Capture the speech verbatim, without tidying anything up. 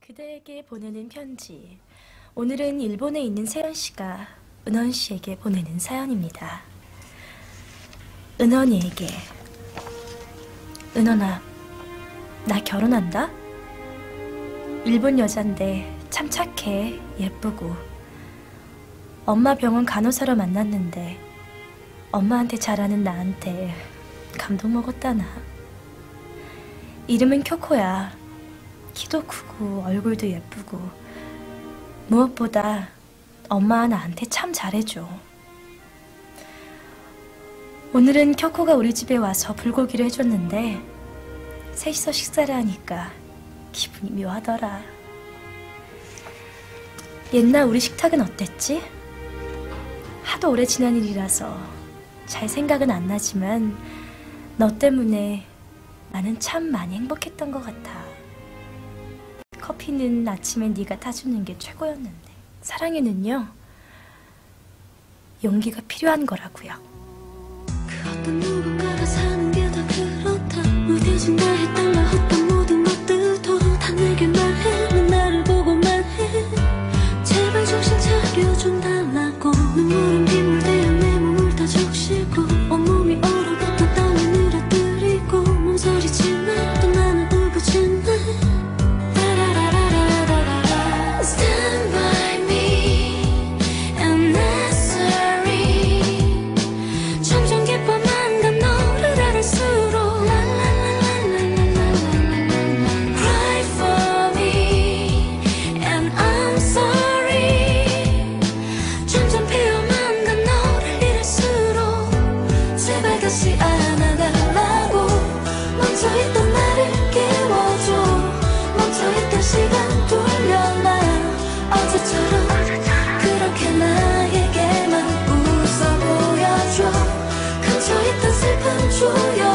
그대에게 보내는 편지. 오늘은 일본에 있는 세연 씨가 은원 씨에게 보내는 사연입니다. 은원이에게. 은원아, 나 결혼한다? 일본 여잔데 참 착해, 예쁘고. 엄마 병원 간호사로 만났는데 엄마한테 잘하는 나한테 감동 먹었다 나. 이름은 쿄코야. 키도 크고 얼굴도 예쁘고 무엇보다 엄마가 나한테 참 잘해줘. 오늘은 쿄코가 우리 집에 와서 불고기를 해줬는데 셋이서 식사를 하니까 기분이 묘하더라. 옛날 우리 식탁은 어땠지? 하도 오래 지난 일이라서 잘 생각은 안 나지만 너 때문에 나는 참 많이 행복했던 것 같아. 커피는 아침에 네가 타주는 게 최고였는데 사랑에는요, 용기가 필요한 거라고요. 그 어떤 누군가가 사는 게 다 그렇다. 무뎌진다 했달라 했던 모든 것들도 다 내게 말해. 넌 나를 보고 말해. 제발 정신 차려좀 달라고. 눈물은 빗물대어 내 몸을 다 적시고 온몸이 얼어붙어 땀이 늘어뜨리고 몸서리치네. 또 나는 울부짖네. Stand by me and necessary. 점점 깊어만 간 너를 알을수록 Cry for me and I'm sorry. 점점 피어만 간 너를 잃을수록 제발 다시 안아달라고. 멈춰있던 나를 깨워줘. 멈춰있던 시간 돌려놔. 어제처럼 그렇게 나에게만 웃어 보여줘. 갇혀있던 슬픔 조여